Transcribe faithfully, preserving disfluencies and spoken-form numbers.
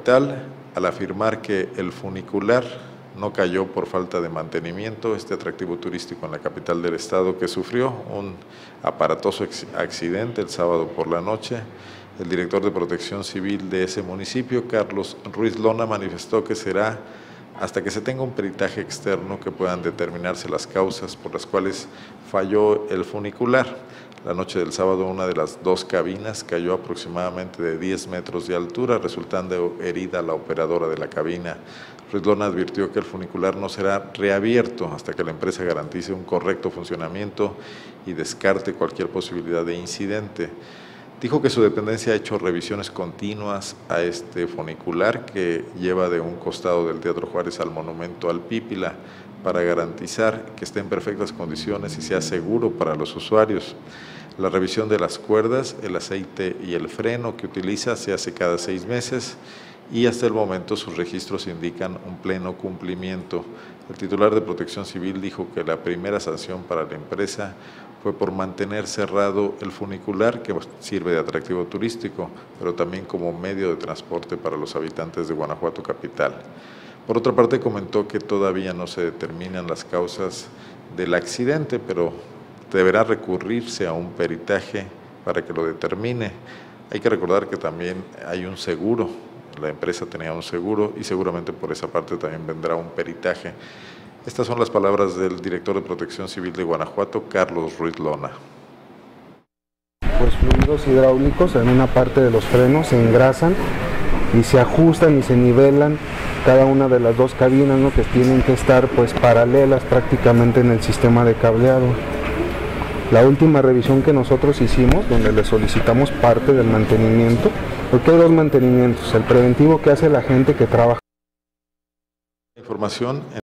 capital al afirmar que el funicular no cayó por falta de mantenimiento, este atractivo turístico en la capital del estado que sufrió un aparatoso accidente el sábado por la noche. El director de Protección Civil de ese municipio, Carlos Ruiz Lona, manifestó que será hasta que se tenga un peritaje externo que puedan determinarse las causas por las cuales falló el funicular. La noche del sábado, una de las dos cabinas cayó aproximadamente de diez metros de altura, resultando herida la operadora de la cabina. Ruiz Lona advirtió que el funicular no será reabierto hasta que la empresa garantice un correcto funcionamiento y descarte cualquier posibilidad de incidente. Dijo que su dependencia ha hecho revisiones continuas a este funicular que lleva de un costado del Teatro Juárez al Monumento al Pípila para garantizar que esté en perfectas condiciones y sea seguro para los usuarios. La revisión de las cuerdas, el aceite y el freno que utiliza se hace cada seis meses y hasta el momento sus registros indican un pleno cumplimiento. El titular de Protección Civil dijo que la primera sanción para la empresa fue por mantener cerrado el funicular, que sirve de atractivo turístico, pero también como medio de transporte para los habitantes de Guanajuato capital. Por otra parte, comentó que todavía no se determinan las causas del accidente, pero deberá recurrirse a un peritaje para que lo determine. Hay que recordar que también hay un seguro, la empresa tenía un seguro y seguramente por esa parte también vendrá un peritaje. Estas son las palabras del director de Protección Civil de Guanajuato, Carlos Ruiz Lona. Pues fluidos hidráulicos en una parte de los frenos se engrasan y se ajustan y se nivelan cada una de las dos cabinas, ¿no?, que tienen que estar pues paralelas prácticamente en el sistema de cableado. La última revisión que nosotros hicimos, donde le solicitamos parte del mantenimiento, porque hay dos mantenimientos, el preventivo que hace la gente que trabaja. Información